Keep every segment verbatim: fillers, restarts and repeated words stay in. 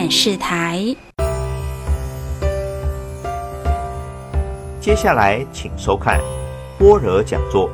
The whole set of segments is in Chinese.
电视台。 接下来请收看般若讲座。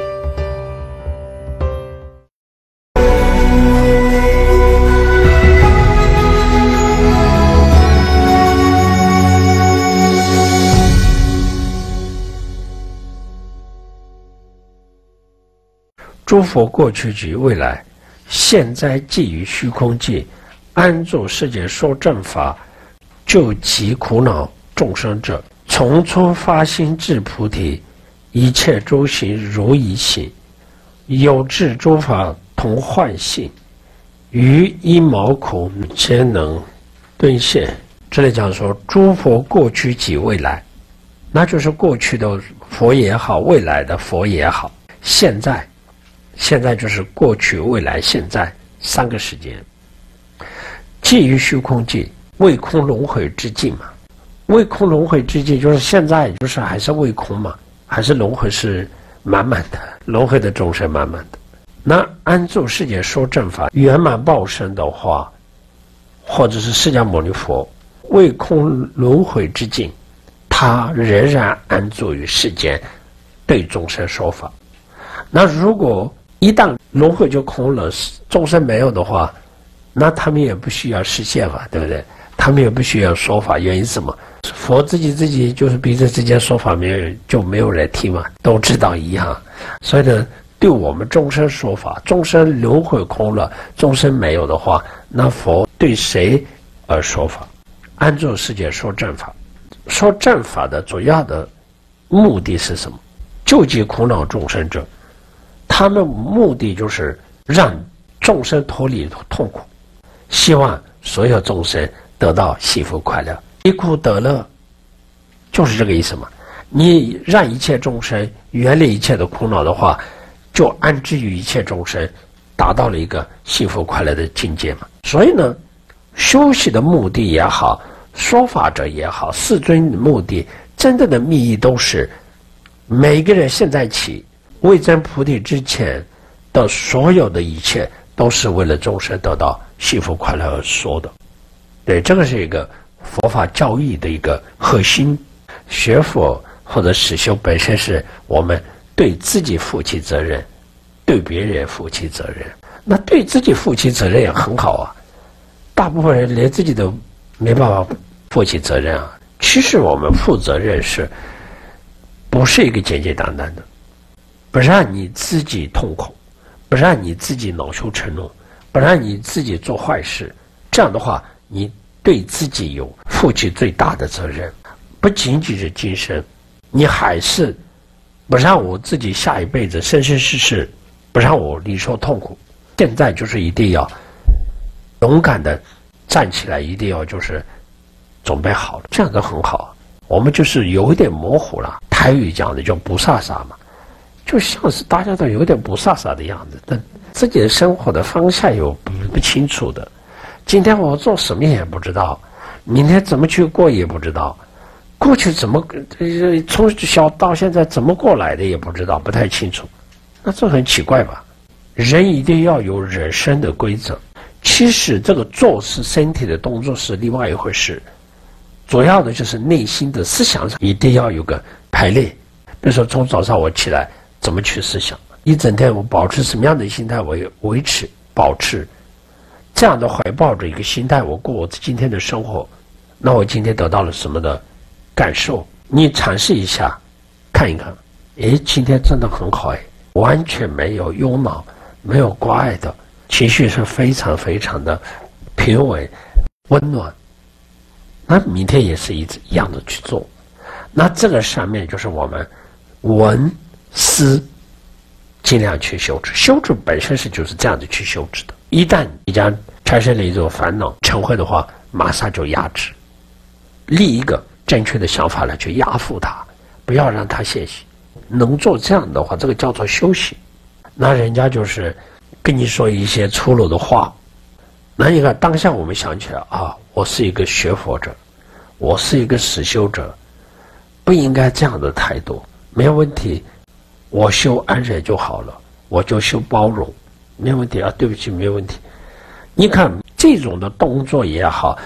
诸佛过去及未来，现在即于虚空界，安住世界说正法，救急苦恼众生者，从初发心至菩提，一切诸行如一行，有智诸法同幻性，于一毛苦皆能兑现。这里讲说诸佛过去及未来，那就是过去的佛也好，未来的佛也好，现在现在就是过去未来现在三个时间，即于虚空界，未空轮回之境嘛。未空轮回之境就是现在就是还是未空嘛，还是轮回是满满的，轮回的众生满满的。那安住世界说正法圆满报身的话，或者是释迦牟尼佛未空轮回之境，他仍然安住于世间，对众生说法。那如果一旦轮回就空了，众生没有的话，那他们也不需要实现法，对不对？他们也不需要说法，原因是什么？佛自己自己就是彼此之间说法，没有人就没有人听嘛，都知道一样。所以呢，对我们众生说法，众生轮回空了，众生没有的话，那佛对谁而说法？安住世界说正法，说正法的主要的目的是什么？救济苦恼众生者。他们目的就是让众生脱离痛苦，希望所有众生得到幸福快乐，离苦得乐，就是这个意思嘛。你让一切众生远离一切的苦恼的话，就安置于一切众生，达到了一个幸福快乐的境界嘛。所以呢，修习的目的也好，说法者也好，世尊的目的，真正的密意都是每个人现在起未证菩提之前的所有的一切，都是为了众生得到幸福快乐而说的。对，这个是一个佛法教义的一个核心。学佛或者实修本身是我们对自己负起责任，对别人负起责任。那对自己负起责任也很好啊，大部分人连自己都没办法负起责任啊。其实我们负责任是不是一个简简单单的？不让你自己痛苦，不让你自己恼羞成怒，不让你自己做坏事，这样的话你对自己有负起最大的责任。不仅仅是今生，你还是不让我自己下一辈子生生世世不让我领受痛苦。现在就是一定要勇敢的站起来，一定要就是准备好了，这样子很好。我们就是有一点模糊了，台语讲的叫不飒飒嘛，就像是大家都有点不飒飒的样子，但自己的生活的方向有不不清楚的。今天我做什么也不知道，明天怎么去过也不知道，过去怎么从小到现在怎么过来的也不知道，不太清楚。那这很奇怪吧？人一定要有人生的规则。其实这个做事身体的动作是另外一回事，主要的就是内心的思想上一定要有个排列。比如说从早上我起来怎么去思想，一整天我保持什么样的心态，我维持保持这样的怀抱着一个心态，我过我今天的生活，那我今天得到了什么的感受？你尝试一下看一看，诶，今天真的很好，诶，完全没有忧恼，没有挂碍的情绪，是非常非常的平稳温暖。那明天也是一样的去做。那这个上面就是我们闻思尽量去修持，修持本身是就是这样子去修持的。一旦你将产生了一种烦恼嗔恚的话，马上就压制，立一个正确的想法来去压服它，不要让它现行。能做这样的话，这个叫做修行。那人家就是跟你说一些粗鲁的话，那你看当下我们想起来啊，我是一个学佛者，我是一个实修者，不应该这样的态度。没有问题，我修安忍就好了，我就修包容，没有问题啊，对不起，没有问题。你看这种的动作也好，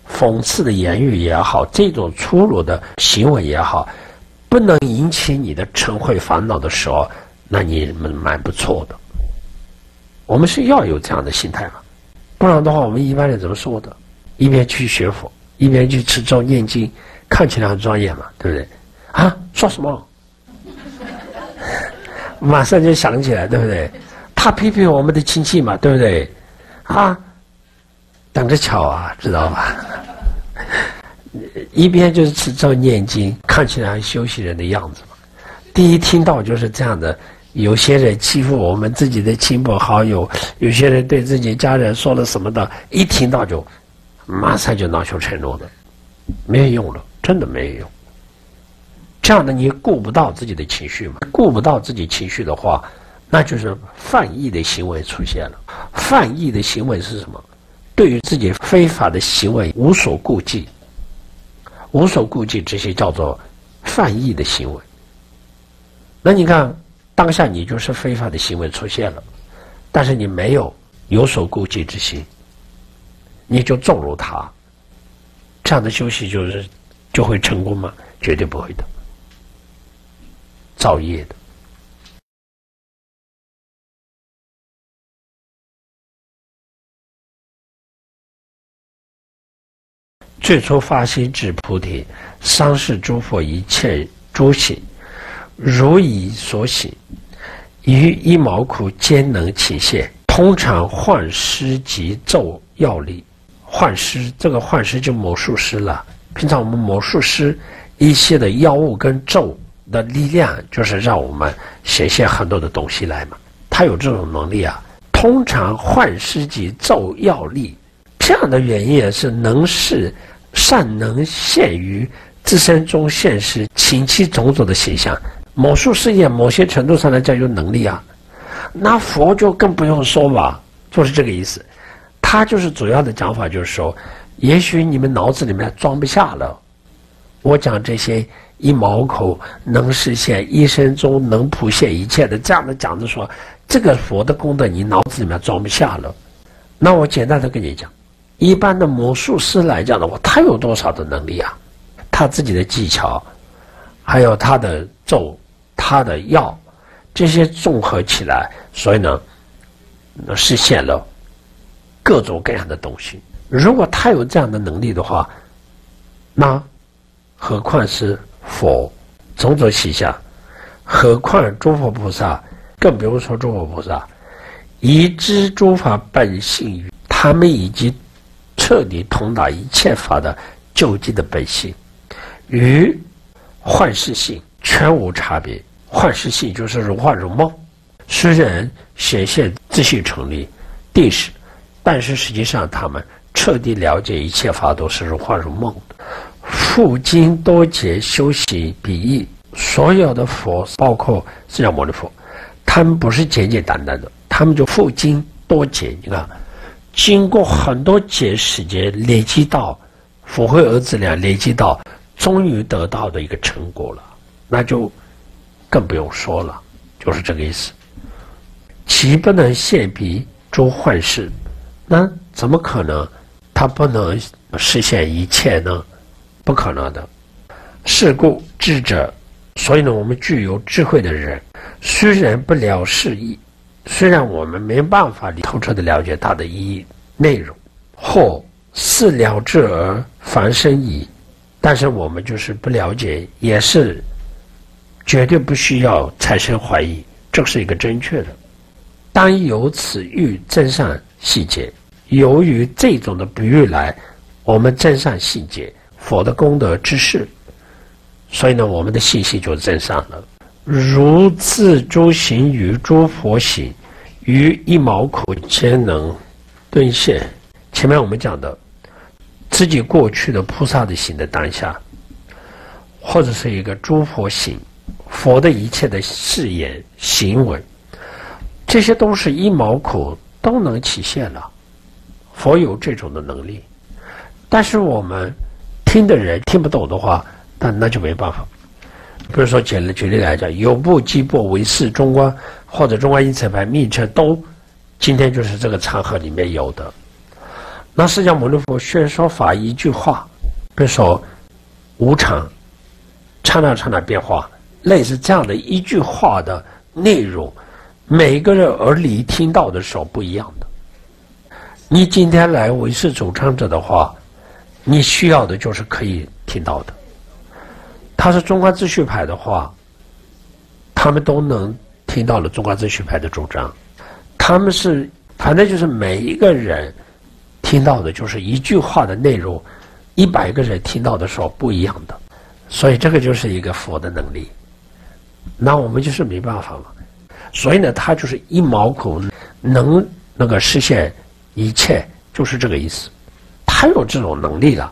讽刺的言语也好，这种粗鲁的行为也好，不能引起你的嗔恚烦恼的时候，那你们蛮不错的。我们是要有这样的心态嘛，不然的话，我们一般人怎么说的？一边去学佛，一边去持咒念经，看起来很庄严嘛，对不对？啊，说什么？马上就想起来，对不对？他批评我们的亲戚嘛，对不对？啊，等着瞧啊，知道吧？一边就是持咒念经，看起来很修行人的样子嘛。第一听到就是这样的，有些人欺负我们自己的亲朋好友，有些人对自己家人说了什么的，一听到就马上就恼羞成怒的，没有用了，真的没有用。这样的你顾不到自己的情绪嘛？顾不到自己情绪的话，那就是犯意的行为出现了。犯意的行为是什么？对于自己非法的行为无所顾忌，无所顾忌，这些叫做犯意的行为。那你看，当下你就是非法的行为出现了，但是你没有有所顾忌之心，你就纵容它，这样的修行就是就会成功吗？绝对不会的，造业的。最初发心至菩提，伤视诸佛一切诸行，如以所行，于一毛苦皆能起现。通常幻师及咒要力，幻师这个幻师就魔术师了。平常我们魔术师一些的药物跟咒的力量，就是让我们显现很多的东西来嘛。他有这种能力啊。通常幻师及咒要力，这样的原因也是能是善能现于自身中现实情其种种的形象。魔术师也某些程度上来讲有能力啊，那佛就更不用说吧，就是这个意思。他就是主要的讲法就是说，也许你们脑子里面装不下了，我讲这些一毛口能实现一生中能普现一切的，这样的讲着说，这个佛的功德你脑子里面装不下了。那我简单的跟你讲，一般的魔术师来讲的话，他有多少的能力啊？他自己的技巧，还有他的咒、他的药，这些综合起来，所以呢，实现了各种各样的东西。如果他有这样的能力的话，那何况是佛种种形象，何况诸佛菩萨，更不用说诸佛菩萨，已知诸法本性于他们已经彻底通达一切法的究竟的本性，与幻视性全无差别。幻视性就是如幻如梦，虽然显现自性成立定势，但是实际上他们彻底了解一切法都是如幻如梦的。复经多劫修行比喻，所有的佛包括释迦牟尼佛，他们不是简简单单的，他们就复经多劫，你看经过很多劫时间累积到福慧儿子俩累积到终于得到的一个成果了，那就更不用说了，就是这个意思。其不能现彼诸幻视，那怎么可能他不能实现一切呢？不可能的。是故智者，所以呢，我们具有智慧的人，虽然不了事意，虽然我们没办法透彻的了解它的意义内容，或似了知而凡生矣，但是我们就是不了解，也是绝对不需要产生怀疑，这是一个正确的。当由此欲增上细节，由于这种的比喻来，我们增上细节佛的功德之事，所以呢，我们的信息就增上了。如自诸行与诸佛行，于一毛口皆能兑现。前面我们讲的，自己过去的菩萨的行的当下，或者是一个诸佛行，佛的一切的誓言行为，这些都是一毛口都能体现了。佛有这种的能力，但是我们听的人听不懂的话，那那就没办法。比如说举例举例来讲，有部基部唯识中观或者中观因此派密册都今天就是这个场合里面有的。 那释迦牟尼佛宣说法一句话，比如说无常，刹那刹那变化，类似这样的一句话的内容，每个人耳里听到的时候不一样的。你今天来唯识主张者的话，你需要的就是可以听到的。他是中观秩序派的话，他们都能听到了中观秩序派的主张。他们是反正就是每一个人听到的就是一句话的内容，一百个人听到的时候不一样的。所以这个就是一个佛的能力，那我们就是没办法嘛。所以呢，他就是一毛孔能那个实现一切，就是这个意思。他有这种能力了。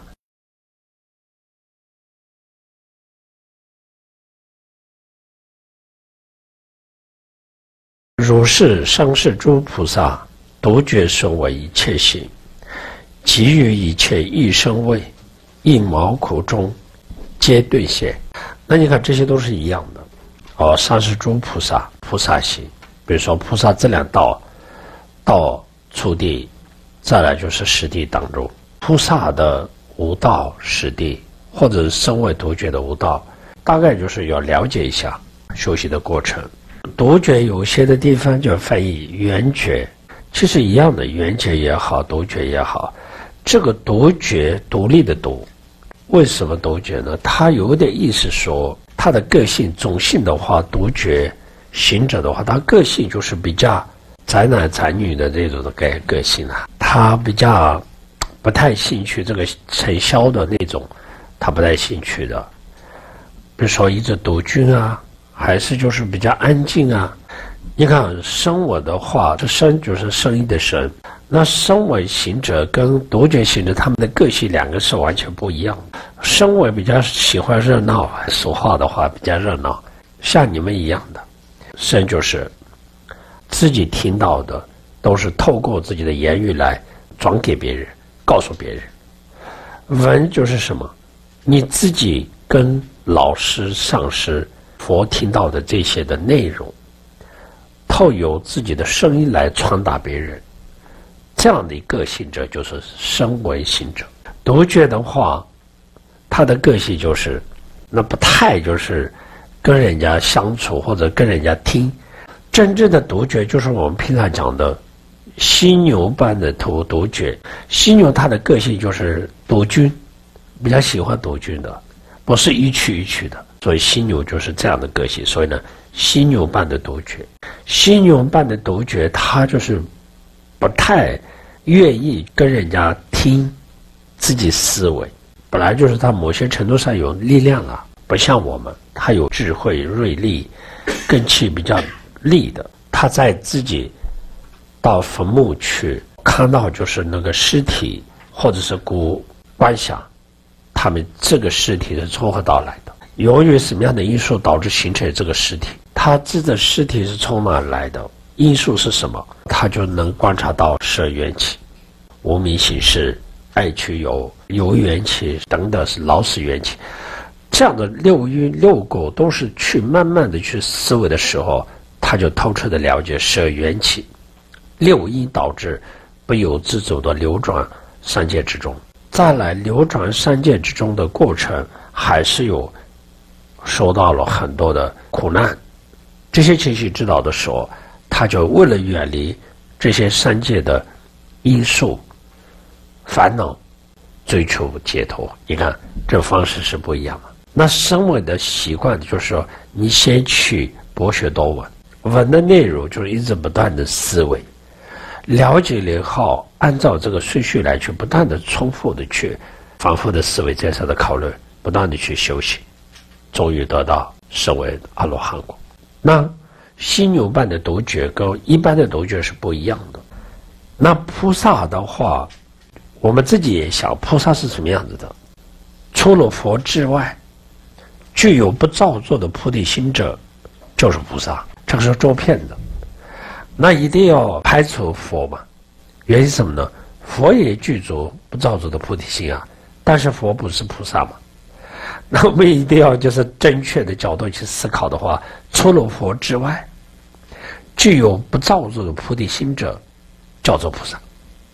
如是上世诸菩萨，独觉身为一切行，给予一切一生位，一毛孔中皆兑现。那你看这些都是一样的哦。上世诸菩萨，菩萨行，比如说菩萨这两道，道初地，再来就是十地当中，菩萨的无道十地，或者是身为独觉的无道，大概就是要了解一下修习的过程。独觉有些的地方就翻译圆觉，其实一样的，圆觉也好，独觉也好，这个独觉独立的独，为什么独觉呢？他有点意思说，他的个性种性的话，独觉行者的话，他个性就是比较宅男宅女的这种的个个性啊，他比较不太兴趣这个尘嚣的那种，他不太兴趣的。比如说一直独居啊，还是就是比较安静啊。你看声闻的话，这声就是声音的声，那声闻行者跟独觉行者他们的个性两个是完全不一样的。声闻比较喜欢热闹，俗话的话比较热闹，像你们一样的。声就是自己听到的都是透过自己的言语来转给别人，告诉别人。闻就是什么？你自己跟老师上师佛听到的这些的内容，透由自己的声音来传达别人，这样的一个行者就是声闻行者。独觉的话，他的个性就是那不太就是跟人家相处或者跟人家听。真正的独觉就是我们平常讲的犀牛般的独独觉。犀牛它的个性就是独居，比较喜欢独居的，不是一区一区的，所以犀牛就是这样的个性。所以呢，犀牛般的独觉，犀牛般的独觉，他就是不太愿意跟人家听自己思维，本来就是他某些程度上有力量了，不像我们，他有智慧锐利，根气比较利的。他在自己到坟墓去看到就是那个尸体或者是骨观想，他们这个尸体是从何到来的，由于什么样的因素导致形成这个尸体，他知道尸体是从哪来的，因素是什么，他就能观察到是缘起、无明行识、爱取有、有缘起等等，是老死缘起。这样的六因六果都是去慢慢的去思维的时候，他就透彻的了解是缘起，六因导致不由自主的流转三界之中。再来流转三界之中的过程，还是有受到了很多的苦难。这些情绪知道的时候，他就为了远离这些三界的因素烦恼，追求解脱。你看这方式是不一样的。那声闻的习惯就是说，你先去博学多闻，闻的内容就是一直不断的思维，了解了以后，按照这个顺序来去不断的重复的去反复的思维这样的考虑，不断的去修行，终于得到身为阿罗汉果。那犀牛般的独觉跟一般的独觉是不一样的。那菩萨的话，我们自己也想，菩萨是什么样子的？除了佛之外，具有不造作的菩提心者就是菩萨，这个是周遍的。那一定要排除佛嘛？原因是什么呢？佛也具足不造作的菩提心啊，但是佛不是菩萨嘛。那我们一定要就是正确的角度去思考的话，除了佛之外，具有不造作的菩提心者叫做菩萨。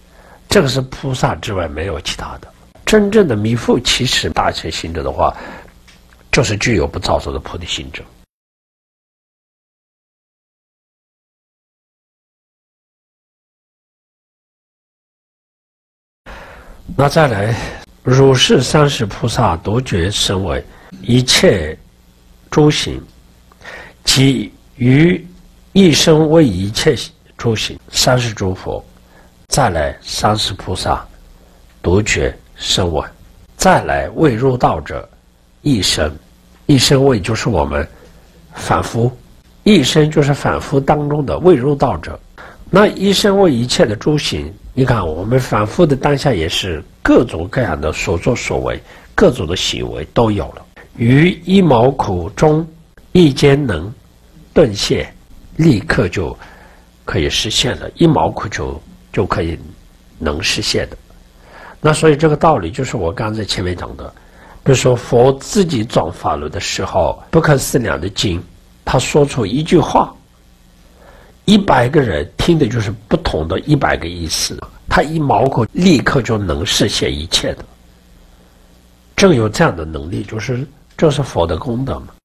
这个是菩萨之外没有其他的。真正的弥复其实大乘行者的话，就是具有不造作的菩提心者。那再来，如是三世菩萨独觉身为一切诸行，即于一生为一切诸行。三世诸佛，再来三世菩萨独觉身为，再来未入道者一生。一生位就是我们反复，一生就是反复当中的未入道者。那一生为一切的诸行，你看我们反复的当下也是各种各样的所作所为，各种的行为都有了。于一毛苦中一间能顿现，立刻就可以实现了，一毛苦就就可以能实现的。那所以这个道理就是我刚才前面讲的，比如说佛自己转法轮的时候，不可思量的经，他说出一句话，一百个人听的就是不同的一百个意思，他一毛口立刻就能实现一切的。正有这样的能力，就是这是佛的功德嘛。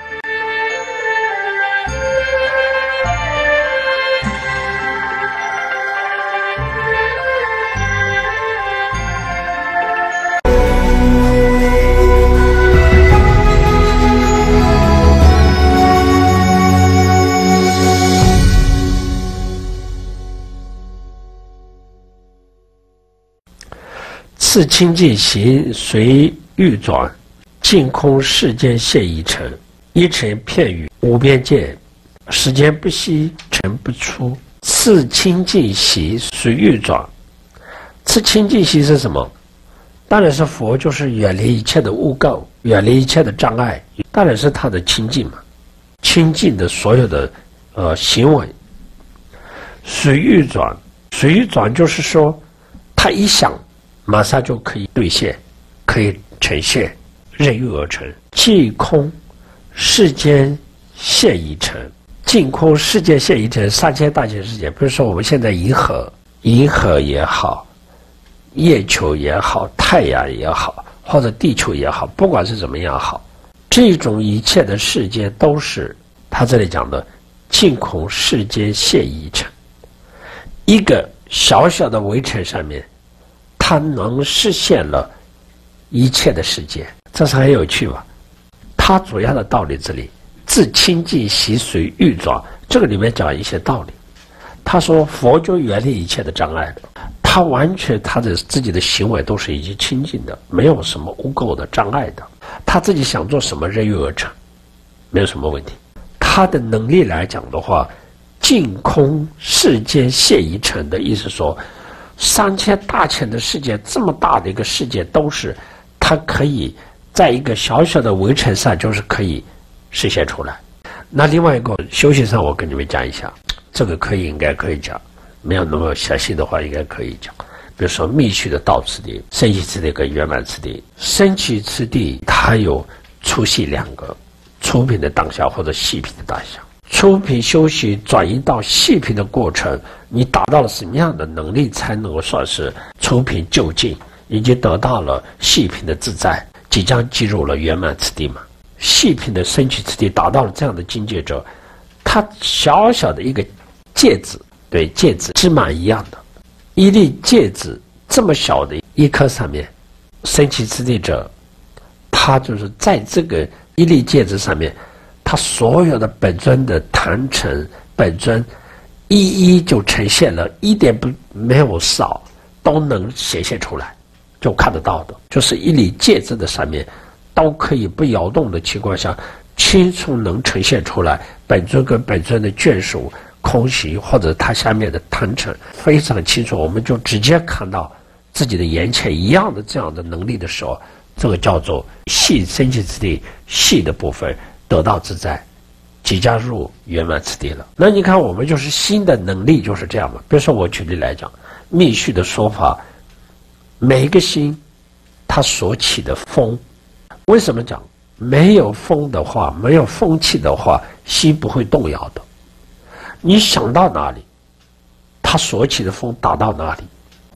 次清净行随欲转，净空世间现一尘，一尘片语无边界，时间不息尘不出。次清净行随欲转，次清净行是什么？当然是佛，就是远离一切的污垢，远离一切的障碍，当然是他的清净嘛，清净的所有的呃行为。随欲转，随欲转就是说，他一想，马上就可以兑现，可以呈现，任欲而成。净空世间现一尘，净空世界现一尘，三千大千世界。比如说我们现在银河，银河也好，月球也好，太阳也好，或者地球也好，不管是怎么样好，这种一切的世界都是他这里讲的净空世间现一尘。一个小小的微尘上面，它能实现了一切的世界，这是很有趣吧？它主要的道理这里，自清净习随欲转，这个里面讲一些道理。他说佛就远离一切的障碍的，他完全他的自己的行为都是已经清净的，没有什么污垢的障碍的，他自己想做什么任欲而成，没有什么问题。他的能力来讲的话，净空世间现一尘的意思说，三千大千的世界，这么大的一个世界，都是它可以在一个小小的围城上，就是可以实现出来。那另外一个修行上，我跟你们讲一下，这个可以应该可以讲，没有那么详细的话，应该可以讲。比如说密续的道次第、升起次第跟圆满次第。升起次第它有粗细两个，粗品的当下或者细品的当下。粗品修习转移到细品的过程，你达到了什么样的能力才能够算是粗品就近，已经得到了细品的自在，即将进入了圆满次第嘛？细品的升起次第达到了这样的境界者，他小小的一个芥子，对芥子芝麻一样的一粒芥子这么小的一颗上面，升起次第者，他就是在这个一粒芥子上面，他所有的本尊的坛城本尊一一就呈现了，一点不没有少，都能显现出来，就看得到的，就是一粒芥子的上面都可以不摇动的情况下，清楚能呈现出来本尊跟本尊的眷属空行或者它下面的坛城，非常清楚，我们就直接看到自己的眼前一样的这样的能力的时候，这个叫做细升起次第细的部分得到自在，即将入圆满次第了。那你看我们就是新的能力就是这样嘛。比如说我举例来讲，密续的说法，每一个心它所起的风，为什么讲没有风的话，没有风气的话，心不会动摇的。你想到哪里，它所起的风达到哪里，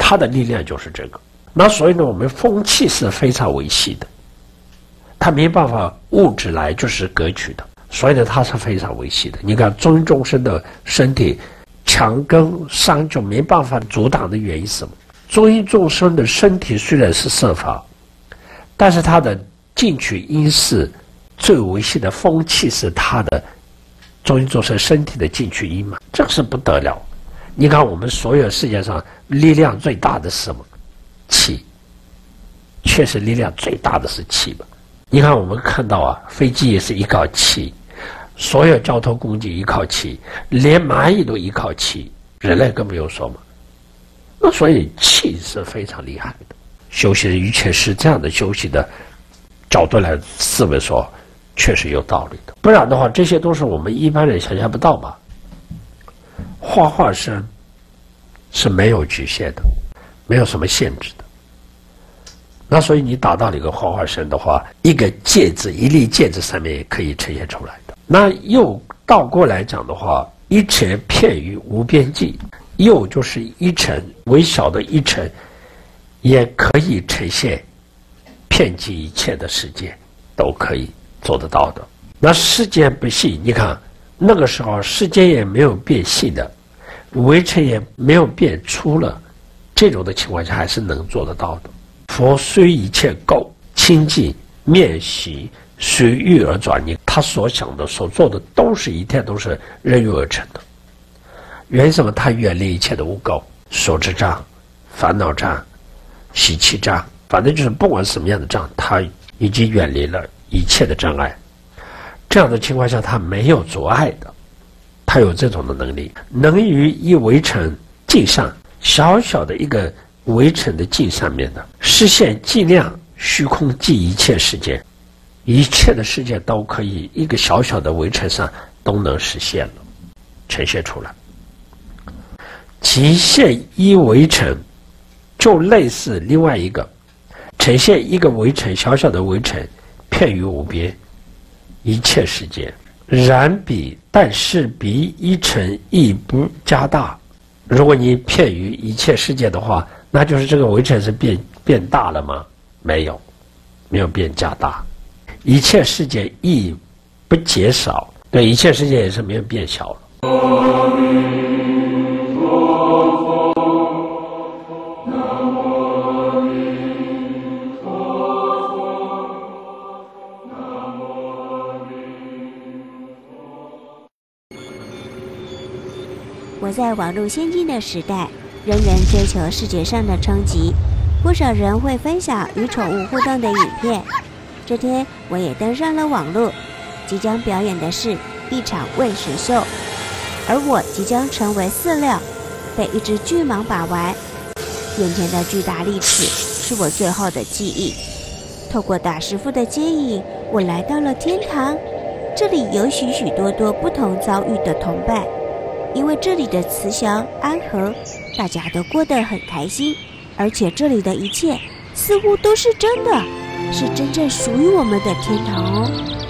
它的力量就是这个。那所以呢，我们风气是非常维系的，它没办法物质来就是隔取的，所以呢，它是非常维系的。你看中阴众生的身体强跟伤就没办法阻挡的原因是什么？中阴众生的身体虽然是色法，但是它的进取因是最维系的风气是它的中阴众生身体的进取因嘛，这个是不得了。你看我们所有世界上力量最大的是什么？气，确实力量最大的是气吧。你看我们看到啊，飞机也是依靠气，所有交通工具依靠气，连蚂蚁都依靠气，人类更不用说嘛。那所以气是非常厉害的。修习的一切是这样的修习的角度来思维说，确实有道理的。不然的话，这些都是我们一般人想象不到吧。画画身是没有局限的，没有什么限制的。那所以你达到了一个画画身的话，一个戒指，一粒戒指上面也可以呈现出来的。那又倒过来讲的话，一尘片于无边际，又就是一尘，微小的一尘，也可以呈现遍及一切的世界，都可以做得到的。那世间不细，你看那个时候世间也没有变细的，微尘也没有变粗了，这种的情况下还是能做得到的。佛虽一切垢清净面习随欲而转，你他所想的所做的都是一切都是任欲而成的。原因什么？他远离一切的污垢，所知障、烦恼障、习气障，反正就是不管什么样的障，他已经远离了一切的障碍。这样的情况下，他没有阻碍的，他有这种的能力，能于一微尘境上，小小的一个微尘的境上面的实现尽量虚空即一切世界，一切的世界都可以一个小小的微尘上都能实现了，呈现出来。其现一微尘，就类似另外一个呈现一个微尘，小小的微尘，遍于无边一切世界。然彼但是比一尘亦不加大。如果你遍于一切世界的话，那就是这个微尘是变变大了吗？没有，没有变加大。一切世界亦不减少，对，一切世界也是没有变小了。 活在网络先进的时代，人人追求视觉上的冲击，不少人会分享与宠物互动的影片。这天我也登上了网络，即将表演的是一场喂食秀，而我即将成为饲料，被一只巨蟒把玩。眼前的巨大利齿是我最后的记忆。透过大师傅的接引，我来到了天堂，这里有许许多多不同遭遇的同伴。因为这里的慈祥安和，大家都过得很开心，而且这里的一切似乎都是真的，是真正属于我们的天堂哦。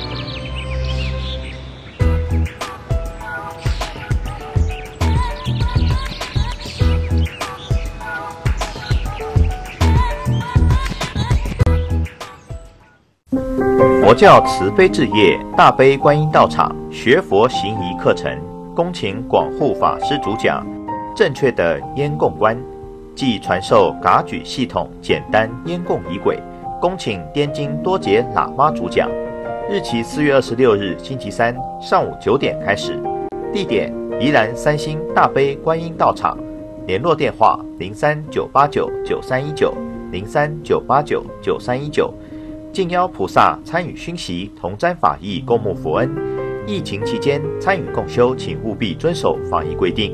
佛教慈悲置业大悲观音道场学佛行仪课程，恭请广护法师主讲正确的烟供观，即传授噶举系统简单烟供仪轨，恭请滇金多杰喇嘛主讲。日期四月二十六日星期三上午九点开始，地点宜兰三星大悲观音道场，联络电话零三九八九九三一九零三九八九九三一九。敬邀菩萨参与熏习，同沾法益，共沐佛恩。疫情期间参与共修，请务必遵守防疫规定。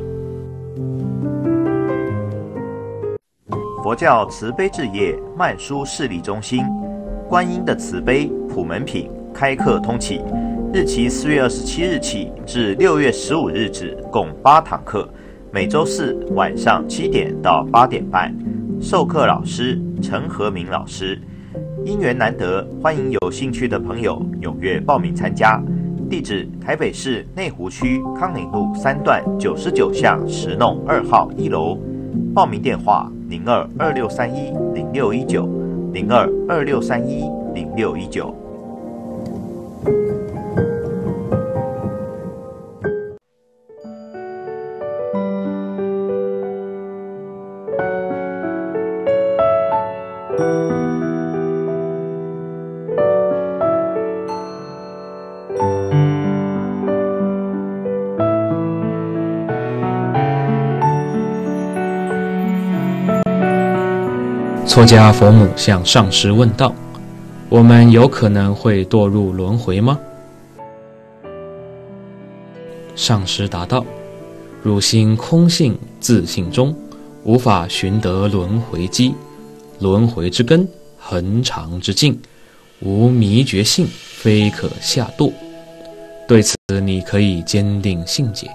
佛教慈悲置业曼殊视力中心，观音的慈悲普门品开课通启，日期四月二十七日起至六月十五日止，共八堂课，每周四晚上七点到八点半。授课老师陈和明老师。因缘难得，欢迎有兴趣的朋友踊跃报名参加。地址：台北市内湖区康宁路三段九十九巷十弄二号一楼。 报名电话零二二六三一零六一九零二二六三一零六一九。 错家佛母向上师问道：我们有可能会堕入轮回吗？上师答道：汝心空性自性中，无法寻得轮回机。轮回之根，恒常之境，无迷觉性，非可下堕。对此你可以坚定信解。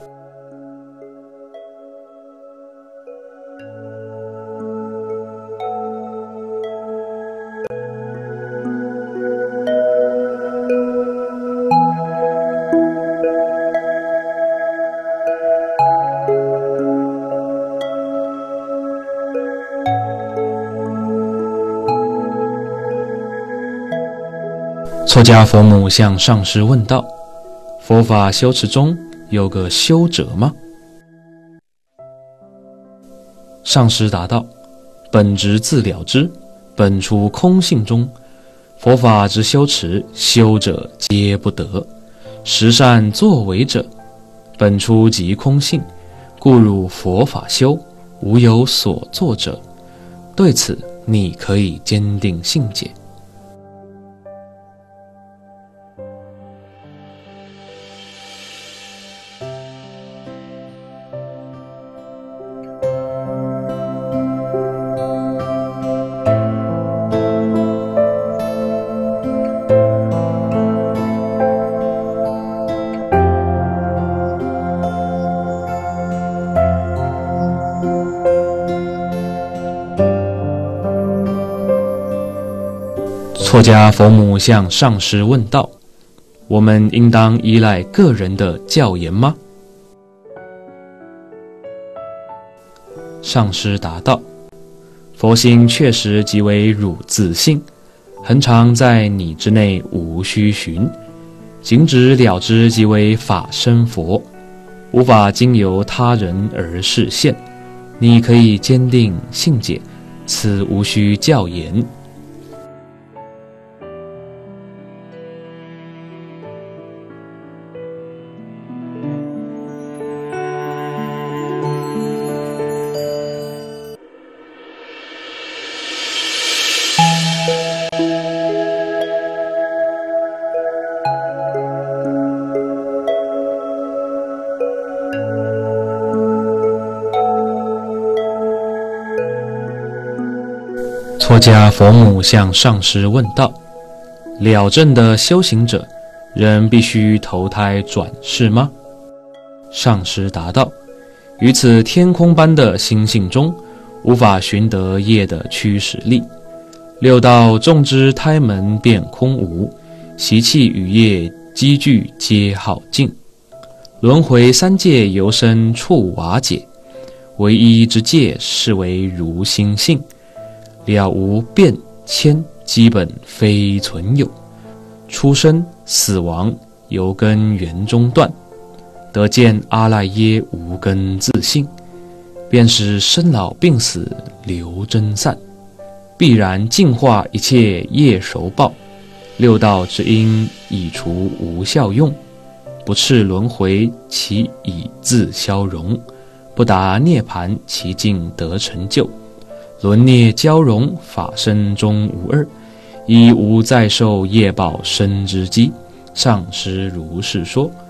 错家佛母向上师问道：佛法修持中有个修者吗？上师答道：本执自了知，本出空性中，佛法之修持，修者皆不得。实善作为者，本出即空性，故汝佛法修，无有所作者。对此你可以坚定信解。错家佛母向上师问道：我们应当依赖个人的教言吗？上师答道：佛心确实即为汝自性，恒常在你之内，无需寻，仅止了知即为法身佛，无法经由他人而示现。你可以坚定信解，此无需教言。错家佛母向上师问道：了证的修行者，人必须投胎转世吗？上师答道：于此天空般的心性中，无法寻得业的驱使力。六道众之胎门便空无，习气与业积聚皆耗尽。轮回三界由生处瓦解，唯一之界是为如心性。了无变迁，基本非存有。出生死亡由根源中断，得见阿赖耶无根自性，便是生老病死流真散，必然净化一切业熟报。六道之因已除无效用，不斥轮回，其已自消融；不达涅盘，其境得成就。轮涅交融，法身中无二，亦无再受业报生之机。上师如是说。